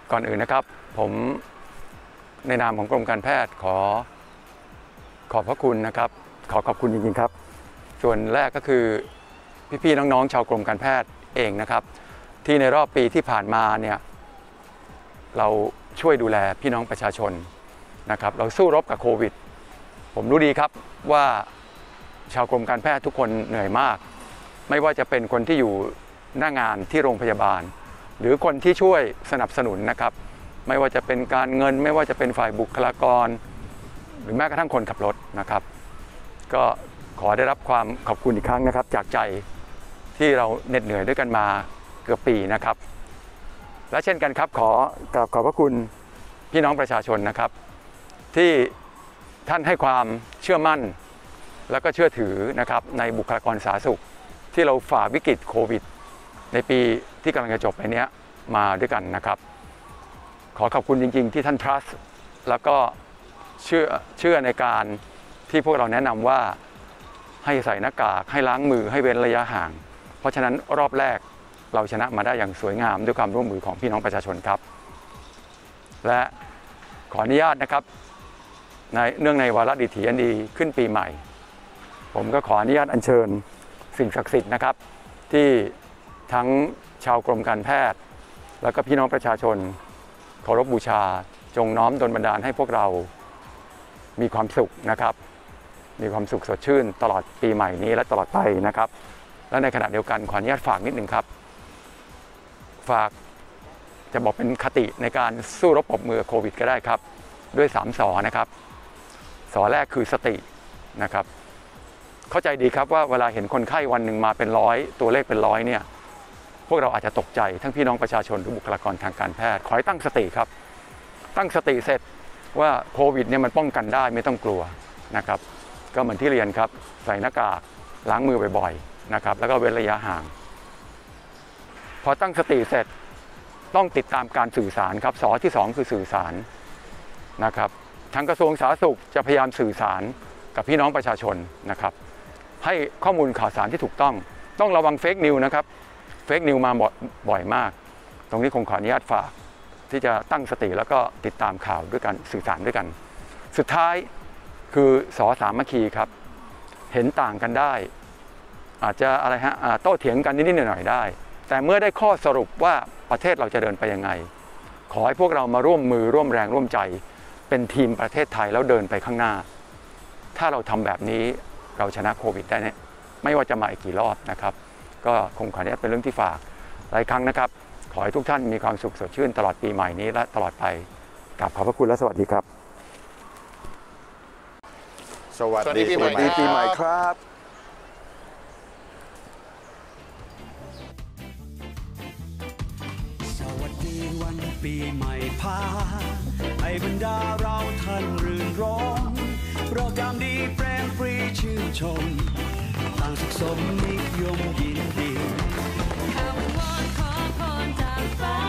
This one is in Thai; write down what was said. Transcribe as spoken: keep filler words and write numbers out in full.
ก่อนอื่นนะครับผมในนามของกรมการแพทย์ขอขอบพระคุณนะครับขอขอบคุณจริงๆครับส่วนแรกก็คือพี่ๆน้องๆชาวกรมการแพทย์เองนะครับที่ในรอบปีที่ผ่านมาเนี่ยเราช่วยดูแลพี่น้องประชาชนนะครับเราสู้รบกับโควิดผมรู้ดีครับว่าชาวกรมการแพทย์ทุกคนเหนื่อยมากไม่ว่าจะเป็นคนที่อยู่หน้างานที่โรงพยาบาลหรือคนที่ช่วยสนับสนุนนะครับไม่ว่าจะเป็นการเงินไม่ว่าจะเป็นฝ่ายบุคลากรหรือแม้กระทั่งคนขับรถนะครับก็ขอได้รับความขอบคุณอีกครั้งนะครับจากใจที่เราเหน็ดเหนื่อยด้วยกันมาเกือบปีนะครับและเช่นกันครับขอกราบขอบพระคุณพี่น้องประชาชนนะครับที่ท่านให้ความเชื่อมั่นแล้วก็เชื่อถือนะครับในบุคลากรสาธารณสุขที่เราฝ่าวิกฤตโควิดในปีที่กำลังจะจบไปนี้มาด้วยกันนะครับขอขอบคุณจริงๆที่ท่าน trust แล้วก็เชื่อเชื่อในการที่พวกเราแนะนำว่าให้ใส่หน้ากากให้ล้างมือให้เว้นระยะห่างเพราะฉะนั้นรอบแรกเราชนะมาได้อย่างสวยงามด้วยความร่วมมือของพี่น้องประชาชนครับและขออนุญาตนะครับในเนื่องในวาระดิถีอันดีขึ้นปีใหม่ผมก็ขออนุญาตอัญเชิญสิ่งศักดิ์สิทธิ์นะครับที่ทั้งชาวกรมการแพทย์แล้วก็พี่น้องประชาชนเคารพบูชาจงน้อมดลบันดาลให้พวกเรามีความสุขนะครับมีความสุขสดชื่นตลอดปีใหม่นี้และตลอดไปนะครับและในขณะเดียวกันขออนุญาตฝากนิดหนึ่งครับฝากจะบอกเป็นคติในการสู้รบปบมือโควิดก็ได้ครับด้วยสามสอนะครับสอแรกคือสตินะครับเข้าใจดีครับว่าเวลาเห็นคนไข้วันหนึ่งมาเป็นร้อยตัวเลขเป็นร้อยเนี่ยพวกเราอาจจะตกใจทั้งพี่น้องประชาชนหรือบุคลากรทางการแพทย์ขอให้ตั้งสติครับตั้งสติเสร็จว่าโควิดเนี่ยมันป้องกันได้ไม่ต้องกลัวนะครับก็เหมือนที่เรียนครับใส่หน้ากากล้างมือบ่อยๆนะครับแล้วก็เว้นระยะห่างพอตั้งสติเสร็จต้องติดตามการสื่อสารครับสอที่สองคือสื่อสารนะครับทางกระทรวงสาธารณสุขจะพยายามสื่อสารกับพี่น้องประชาชนนะครับให้ข้อมูลข่าวสารที่ถูกต้องต้องระวังเฟกนิวนะครับเฟกนิวมาบ่อยมากตรงนี้คงขออนุญาตฝากที่จะตั้งสติแล้วก็ติดตามข่าวด้วยกันสื่อสารด้วยกันสุดท้ายคือสอสามัคคีครับเห็นต่างกันได้อาจจะอะไรฮะโต้เถียงกันนิดๆหน่อยๆได้แต่เมื่อได้ข้อสรุปว่าประเทศเราจะเดินไปยังไงขอให้พวกเรามาร่วมมือร่วมแรงร่วมใจเป็นทีมประเทศไทยแล้วเดินไปข้างหน้าถ้าเราทำแบบนี้เราชนะโควิดได้เนี่ยไม่ว่าจะมาอีกกี่รอบนะครับก็คงขออนุญาตเป็นเรื่องที่ฝากหลายครั้งนะครับขอให้ทุกท่านมีความสุขสดชื่นตลอดปีใหม่นี้และตลอดไปกราบขอบพระคุณและสวัสดีครับสวัสดีปีใหม่ปีใหม่ครับสวัสดีวันปีใหม่พาให้บรรดาเราท่านรื่นรมโปรแกรมดีแปรมปรีชื่นชมต่างสุขสมนิยมยินดีคำวอนขอพรจากฟ้า